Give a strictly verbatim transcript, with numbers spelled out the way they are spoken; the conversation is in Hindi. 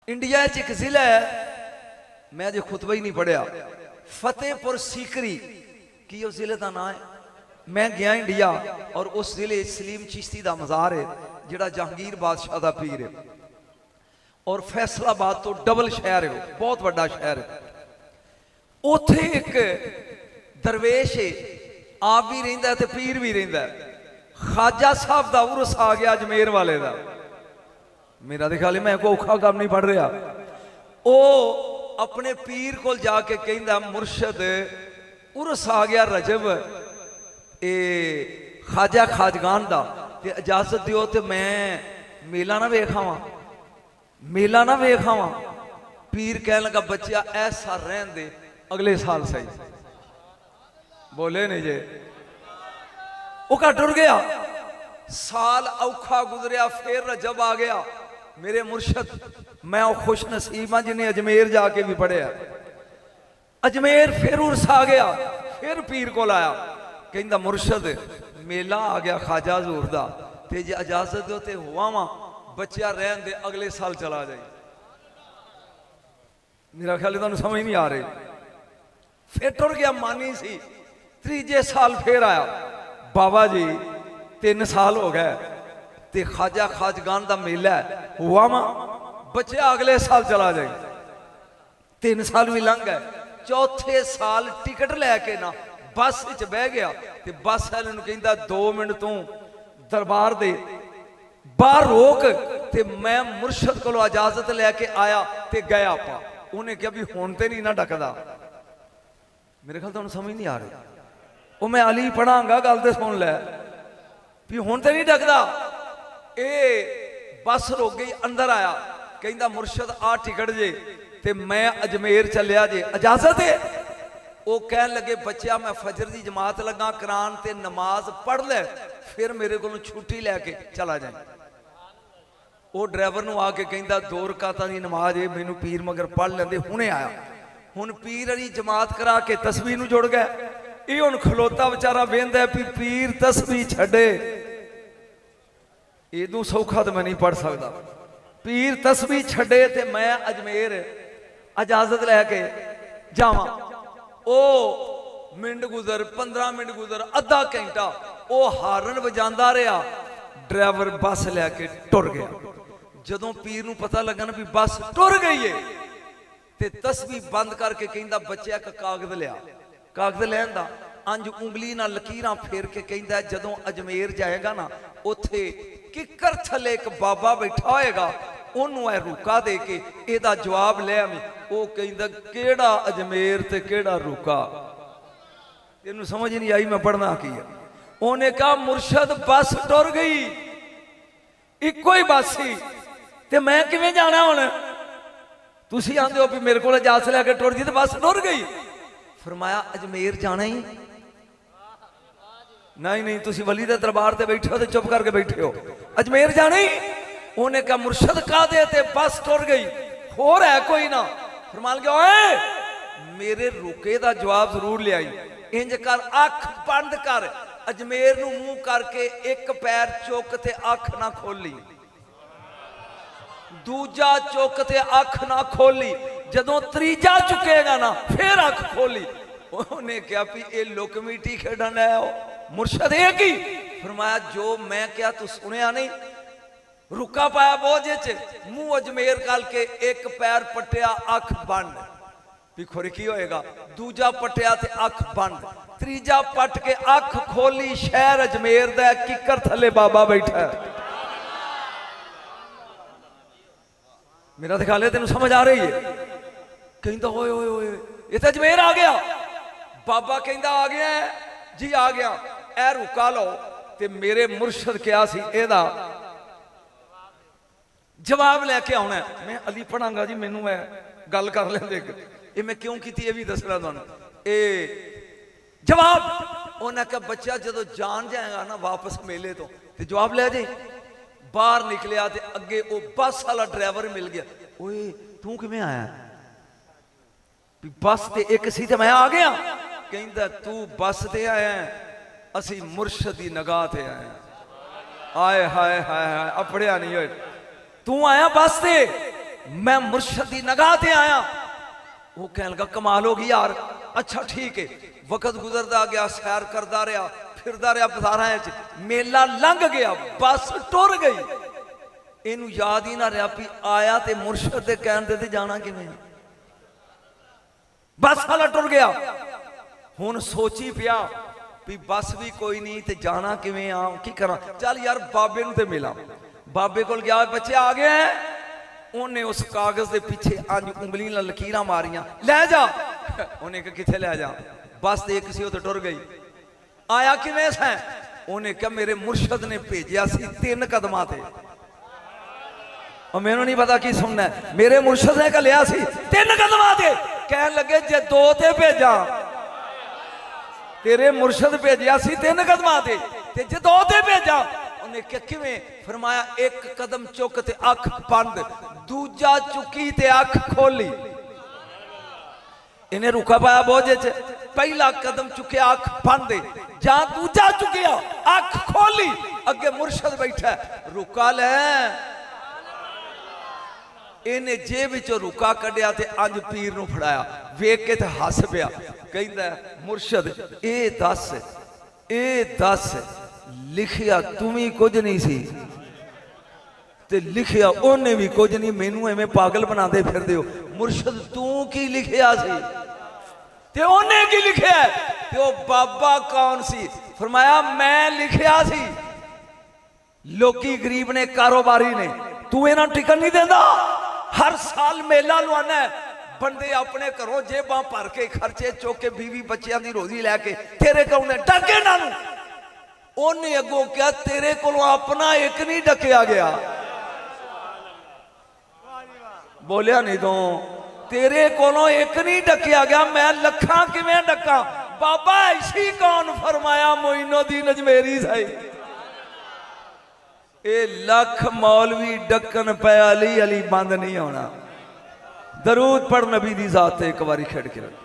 इंडिया एक जिला है, मैं अजे खुतबा ही नहीं पढ़िया, फतेहपुर सीकरी की उस जिले का नाम है। मैं गया इंडिया और उस जिले सलीम चिश्ती का मज़ार है जिहड़ा जहांगीर बादशाह का पीर है, और फैसलाबाद तो डबल शहर है, बहुत बड़ा शहर है। उत्थे एक दरवेश है, आप भी रहिंदा है ते पीर भी रहिंदा है। खाजा साहब का उर्स आ गया अजमेर वाले का, मेरा तो ख्याल मैं कोई औखा काम नहीं पढ़ रहा। वो अपने पीर को जाके कहंदा मुर्शद उर्स आ गया रजब ए खाजा खाजगान का, ते इजाजत दियो ते मैं मेला ना वेख आवां, मेला ना वेख आवां। पीर कह लगा बच्चा ऐसा रहन दे अगले साल सही। बोले नहीं जे वो का टुर गया, साल औखा गुजरिया, फिर रजब आ गया। मेरे मुर्शद मैं खुश नसीब हाँ जिन्हें अजमेर जाके भी पढ़िया। अजमेर फिर उर्स आ गया, फिर पीर को आया, कहंदा मुर्शद मेला आ गया खाजा हजूर दा, ते जे इजाजत दो ते हुआ वा बच्चा रहन दे अगले साल चला जाए। मेरा ख्याल तुहानू समझ नहीं आ रही। फिर टुर गया, मानी सी। तीजे साल फिर आया, बाबा जी तीन साल हो गए ते खाजा खाजगान का मेला है, हुआ वा बच्चा अगले साल चला जाए। तीन साल भी लंघ गए। चौथे साल टिकट लैके ना बस च बह गया, ते बस वाले नूं कहंदा दो मिनट तू दरबार दे बाहर रोक, ते मैं मुर्शद को इजाजत लैके आया ते गया आपा। उन्हें कहा भी हुण ते नहीं ना डकदा। मेरे ख्याल तुहानूं समझ नहीं आ रही। वो मैं अली पढ़ांगा, गल ते सुन लै भी हुण ते नहीं डकदा। ए बस रुक गई, अंदर आया, कहंदा मुर्शद आ टिकट जे ते मैं अजमेर चलिया जे, इजाजत है? वो कह लगे बच्चा मैं फजर की जमात लगा करान ते नमाज पढ़ ले, फिर मेरे को छुट्टी लैके चला जाए। वो ड्राइवर नूं आके कहंदा दो रकातां दी नमाज है, मैनू पीर मगर पढ़ लेंदे, हुणे आया। हुण पीर वाली जमात करा के तस्बीह नूं जुड़ गया। ये हुण खलोता बेचारा वेंदा है भी पीर तस्बीह छड्डे, इदू सौखा तो मैं नहीं पढ़ सकता। पीर तस्बीह छड्डे ते मैं अजमेर इजाजत लैके जावां। ओ मिनट गुजर, पंद्रह मिनट गुजर, अद्धा घंटा वो हारन बजांदा रहा, ड्राइवर बस लैके टुर गया। जदों पीर नूं पता लगा ना भी बस टुर गई है, ते तस्बीह बंद करके कहंदा बच्चा एक कागज लिया। कागज लैन दा अंज उंगली नाल लकीरां फेर के कहंदा जदों अजमेर जाएगा ना, उत्थे किकर थले एक बाबा बैठा होएगा, ओनू ए रुका दे के एदा जवाब ले आवी। वो कहंदा केड़ा अजमेर ते केड़ा रुका, तेनू समझ नहीं आई मैं पढ़ना की है। उन्हें कहा मुर्शद बस टुर गई, इको ही बस सी ते मैं किवें जाना हुण? तुसीं आंदे हो भी मेरे को इजाजत लैके टुर गई ते बस टुर गई। फरमाया अजमेर जाना ही नहीं, नहीं तुसी वली दे दरबार ते बैठे हो ते चुप करके बैठे हो, अजमेर जाना ही? उन्हें कहा मुर्शद का दे ते बस टुर गई, होर है कोई ना? फरमान गया ओए मेरे रुके दा जवाब जरूर ले आई। इंज कर अख बंद कर, अजमेर नूं मुंह करके एक पैर चुक ते अख ना खोली, दूजा चुक ते अख ना खोली, जदों त्रीजा चुकेगा ना फिर अख खोली। उन्हें क्या भी ये लुकमीटी खेडन है हो मुर्शद है की? फरमाया जो मैं क्या तू सुनिया नहीं? रुका पाया बोझे च, मुंह अजमेर कल के एक पैर पटिया अख बंद, भिखुर की होएगा, दूजा पटिया ते अख बंद, तीजा पट के अख खोली, शहर अजमेर दा किकर थले बाबा बैठा है। मेरा ख्याल है तेन समझ आ रही है? कहंदा ओए ओए ओए ये तो अजमेर आ गया। बाबा कहंदा आ गया है जी, आ गया, ए रुका लो। ते मेरे मुर्शद क्या सी एदा जवाब लैके आना। मैं अली पढ़ांगा जी, मैनू है गल कर लेंदे, ये मैं क्यों की ये भी दसना तुहानू। ए जवाब उन्हें कहा बच्चा जो जान जाएगा ना वापस मेले तो, ते जवाब ले जाए। बाहर निकलिया ते अगे वो बस वाला ड्राइवर मिल गया। ओए तू किवें आया? बस ते एक सी ते मैं आ गया। कहंदा तू बस ते आया, असी मुर्शद दी निगाह ते आए। आए हाय हाय हाय अपड़िया नहीं होए। तू आया बस से मैं मुर्शद की निगाह ते आया। वो कह लगा कमाल हो गई यार, अच्छा ठीक है। वक्त गुजरता गया, सैर करता रहा, फिरदा रहा बाजारां च, मेला लंघ गया, बस टुर गई। इनू याद ही ना रहा भी आया तो मुर्शद के कहने ते जाना किवें, बस वाला टुर गया। हुण सोची पिया भी बस भी कोई नहीं तो जाना किवें आ, की करा, चल यार बाबे नूं ते मिला। बाबे कोल गया, बच्चे आ गए हैं। उन्हें उस कागज के पीछे अंज उंगली नाल लकीरां मारियां, लै जा। उन्हें कहा किथे लै जा, बस एक सी तो टुर गई। आया किवें सैं, उन्हें कहा मेरे मुर्शद ने भेजिया सी तीन कदमां ते। और मैनू नहीं पता की सुनना है, मेरे मुर्शद ने घलिया सी तीन कदमां ते। कहन लगे जे दो ते भेजा, तेरे मुर्शद भेजिया सी तीन कदमां ते, ते जे दो ते भेजा। उन्हें क्या किवें, फरमाया एक कदम चुक ते अख बंद, दूजा चुकी ते अख खोली। इन्हें रुका पाया बोझे च, पहला कदम चुकया अख बंद, जा दूजा चुकिया अख खोली, अगे मुर्शद बैठा रुका ले। इन्हें जेब विचों रुका कढ़िया ते अंज पीर नूं फड़ाया, वेख के ते हस पिया। कहंदा मुर्शद ए दस, ए दस लिखिया तुम्हें कुछ नहीं सी ते लिखिया उन्हें भी कुछ नहीं, मैनू एवें पागल बनाते फिरदे हो। मुर्शद तू की लिखिया सी ते उन्हें की लिखिया, ते ओ बाबा कौन सी? फरमाया मैं लिखिया सी, लोकी गरीब ने कारोबारी ने, तू इन्हां टिकट नहीं देंदा। हर साल मेला लवाना है, बंदे अपने घरों जेबां भर के खर्चे चुक के बीवी बच्चियां दी रोजी लैके तेरे कोल ने डके ना। उन्हें अगों क्या तेरे को अपना एक नहीं डकिया गया, बोलिया नहीं तो तेरे को एक नहीं डकिया गया, मैं लखा किवें डका। बाबा ऐसी कौन? फरमाया मोइनुद्दीन अजमेरी सही। ए लख मौलवी डकन पे अली अली बंद नहीं होना। दरूद पढ़ नबी दी जात एक बारी खेड़ के